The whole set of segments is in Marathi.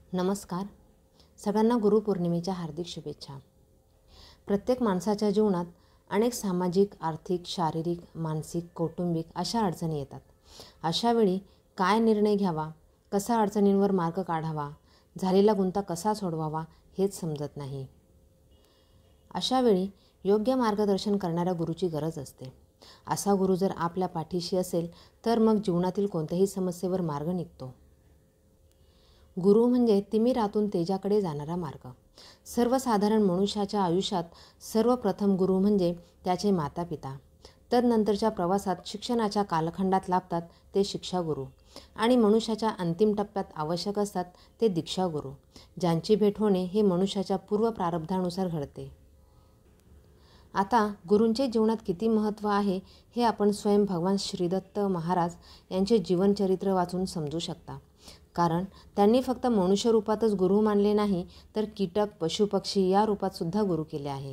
नमस्कार. सगळ्यांना गुरुपौर्णिमेच्या हार्दिक शुभेच्छा. प्रत्येक माणसाच्या जीवनात अनेक सामाजिक, आर्थिक, शारीरिक, मानसिक, कौटुंबिक अशा अडचणी येतात. अशावेळी काय निर्णय घ्यावा, कसा अडचणींवर मार्ग काढावा, झालेला गुंता कसा सोडवावा हेच समजत नाही. अशावेळी योग्य मार्गदर्शन करणाऱ्या गुरुची गरज असते. असा गुरु जर आपल्या पाठीशी असेल तर मग जीवनातील कोणत्याही समस्येवर मार्ग निघतो. गुरु म्हणजे तिमिरातून तेजाकडे जाणारा मार्ग. सर्वसाधारण मनुष्याच्या आयुष्यात सर्वप्रथम गुरु म्हणजे त्याचे मातापिता. तदनंतरच्या प्रवासात शिक्षणाच्या कालखंडात लाभतात ते शिक्षागुरू आणि मनुष्याच्या अंतिम टप्प्यात आवश्यक असतात ते दीक्षागुरू, ज्यांची भेट होणे हे मनुष्याच्या पूर्व प्रारब्धानुसार घडते. आता गुरूंचे जीवनात किती महत्त्व आहे हे आपण स्वयं भगवान श्रीदत्त महाराज यांचे जीवनचरित्र वाचून समजू शकता. कारण त्यांनी फक्त मनुष्य रूपातच गुरु मानले नाही, तर कीटक, पशुपक्षी या रूपात सुद्धा गुरु केले आहे.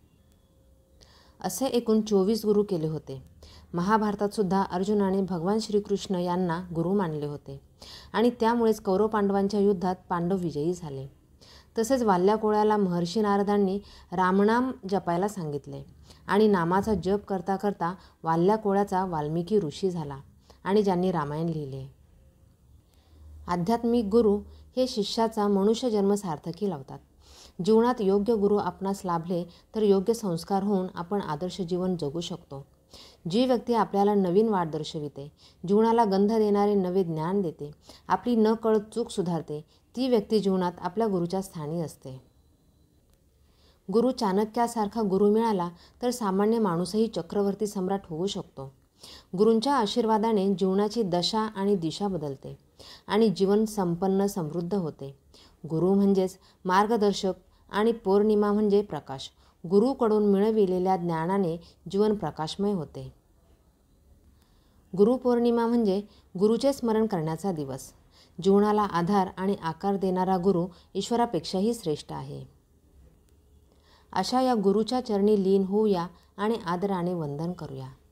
असे एकूण 24 गुरु केले होते. महाभारतात सुद्धा अर्जुनाने भगवान श्रीकृष्ण यांना गुरु मानले होते आणि त्यामुळेच कौरव पांडवांच्या युद्धात पांडव विजयी झाले. तसेच वाल्याकोळ्याला महर्षी नारदांनी रामनाम जपायला सांगितले आणि नामाचा जप करता करता वाल्याकोळ्याचा वाल्मिकी ऋषी झाला आणि ज्यांनी रामायण लिहिले. आध्यात्मिक गुरु हे शिष्याचा मनुष्यजन्म सार्थकी लावतात. जीवनात योग्य गुरु आपणास लाभले तर योग्य संस्कार होऊन आपण आदर्श जीवन जगू शकतो. जी व्यक्ती आपल्याला नवीन वाट दर्शविते, जीवनाला गंध देणारे नवे ज्ञान देते, आपली नकळत चूक सुधारते, ती व्यक्ती जीवनात आपल्या गुरुच्या स्थानी असते. गुरु चाणक्यासारखा गुरु मिळाला तर सामान्य माणूसही चक्रवर्ती सम्राट होऊ शकतो. गुरूंच्या आशीर्वादाने जीवनाची दशा आणि दिशा बदलते आणि जीवन संपन्न समृद्ध होते. गुरु म्हणजेच मार्गदर्शक आणि पौर्णिमा म्हणजे प्रकाश. गुरुकडून मिळविलेल्या ज्ञानाने जीवन प्रकाशमय होते. गुरुपौर्णिमा म्हणजे गुरुचे स्मरण करण्याचा दिवस. जीवनाला आधार आणि आकार देणारा गुरु ईश्वरापेक्षाही श्रेष्ठ आहे. अशा या गुरुच्या चरणी लीन होऊया आणि आदराने वंदन करूया.